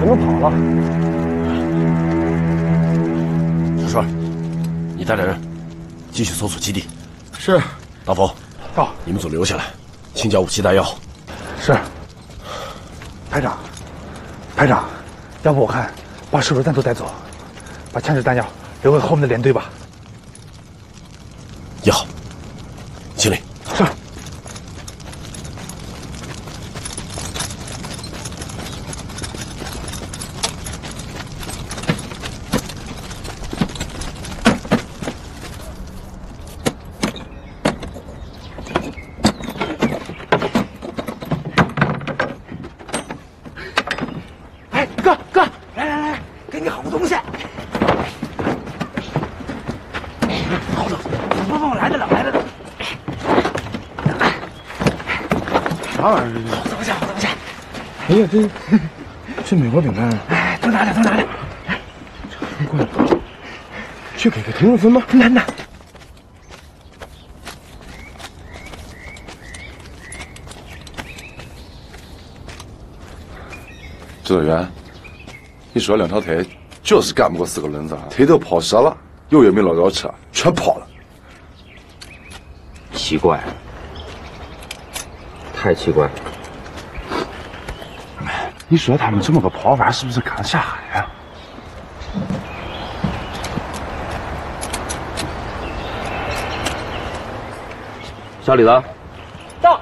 们跑了。 小帅，你带着人继续搜索基地。 是。 大鹏， 到。 你们组留下来，清剿武器弹药。 是。排长，排长，要不我看把手榴弹都带走，把枪支弹药留给后面的连队吧。 也好，经理。 是。哎呀，这美国饼干，哎，都拿着，都拿着。过来，去给个同仁分吗？难呐。 指导员，你说两条腿就是干不过4个轮子啊，腿都跑折了，油也没捞着吃，全跑了。 奇怪，太奇怪了。 你说他们这么个跑法，是不是刚下海啊？ 小李子， 到。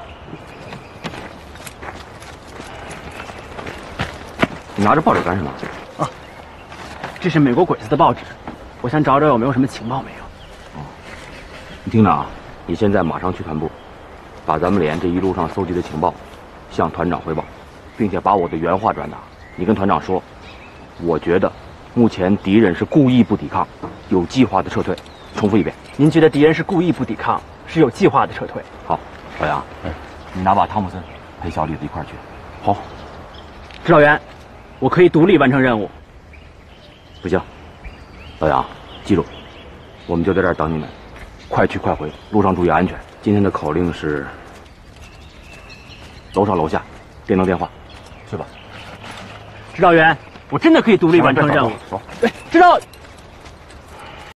你拿着报纸干什么？ 啊，这是美国鬼子的报纸，我想找找有没有什么情报没有。 你听着啊，你现在马上去团部，把咱们连这一路上搜集的情报向团长汇报，并且把我的原话转达。你跟团长说，我觉得目前敌人是故意不抵抗，有计划的撤退。重复一遍。 您觉得敌人是故意不抵抗，是有计划的撤退？ 好，老杨，你拿把汤姆森陪小李子一块儿去。 好。指导员，我可以独立完成任务。 不行，老杨，记住，我们就在这儿等你们，快去快回，路上注意安全。今天的口令是：楼上楼下，电灯电话，去吧。 指导员，我真的可以独立完成任务。知道。